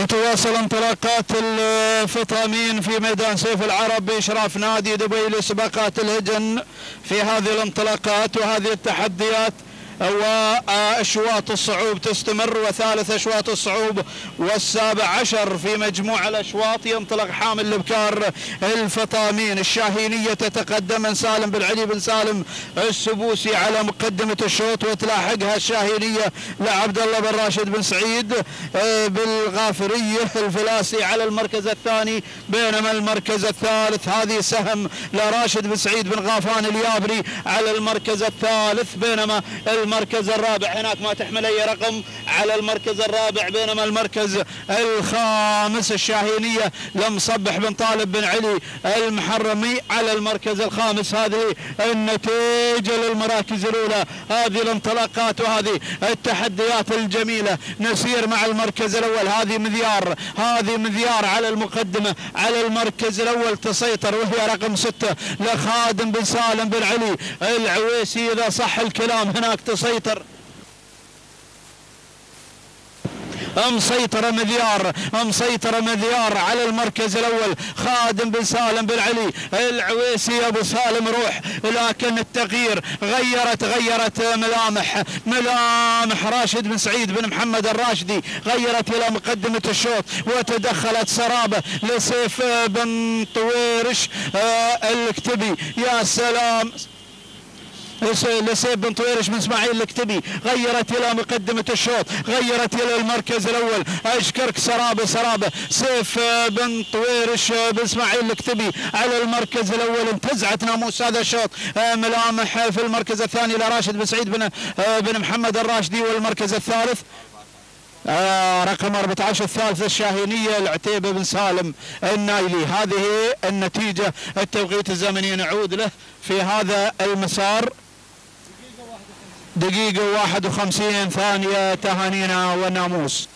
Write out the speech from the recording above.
تتواصل انطلاقات الفطامين في ميدان سيف العرب بإشراف نادي دبي لسباقات الهجن في هذه الانطلاقات وهذه التحديات. وأشواط الصعوب تستمر، وثالث أشواط الصعوب والسابع عشر في مجموع الأشواط ينطلق حامل الابكار الفطامين. الشاهينية تتقدم من سالم بن علي بن سالم السبوسي على مقدمة الشوط، وتلاحقها الشاهينية لعبد الله بن راشد بن سعيد بالغافرية الفلاسي على المركز الثاني، بينما المركز الثالث هذه سهم لراشد بن سعيد بن غافان اليابري على المركز الثالث، بينما المركز الرابع هناك ما تحمل اي رقم على المركز الرابع، بينما المركز الخامس الشاهينية لمصبح بن طالب بن علي المحرمي على المركز الخامس. هذه النتيجة للمراكز الاولى، هذه الانطلاقات وهذه التحديات الجميلة. نسير مع المركز الاول، هذه مذيار على المقدمة على المركز الاول تسيطر، وهي رقم 6 لخادم بن سالم بن علي العويسي اذا صح الكلام. هناك تسيطر مسيطرة مذيار على المركز الأول، خادم بن سالم بن علي العويسي أبو سالم روح، لكن التغيير غيرت ملامح راشد بن سعيد بن محمد الراشدي، غيرت إلى مقدمة الشوط، وتدخلت سرابة لسيف بن طويرش الكتبي. يا سلام، لسيف بن طويرش بن اسماعيل الكتبي، غيرت الى مقدمه الشوط، غيرت الى المركز الاول. اشكرك سرابه سيف بن طويرش بن اسماعيل الكتبي على المركز الاول. انتزعت ناموس هذا الشوط ملامح في المركز الثاني لراشد بن سعيد بن محمد الراشدي، والمركز الثالث رقم 14 الثالث الشاهينية العتيبة بن سالم النايلي. هذه النتيجة. التوقيت الزمني نعود له في هذا المسار دقيقة 51 ثانية. تهانينا والناموس.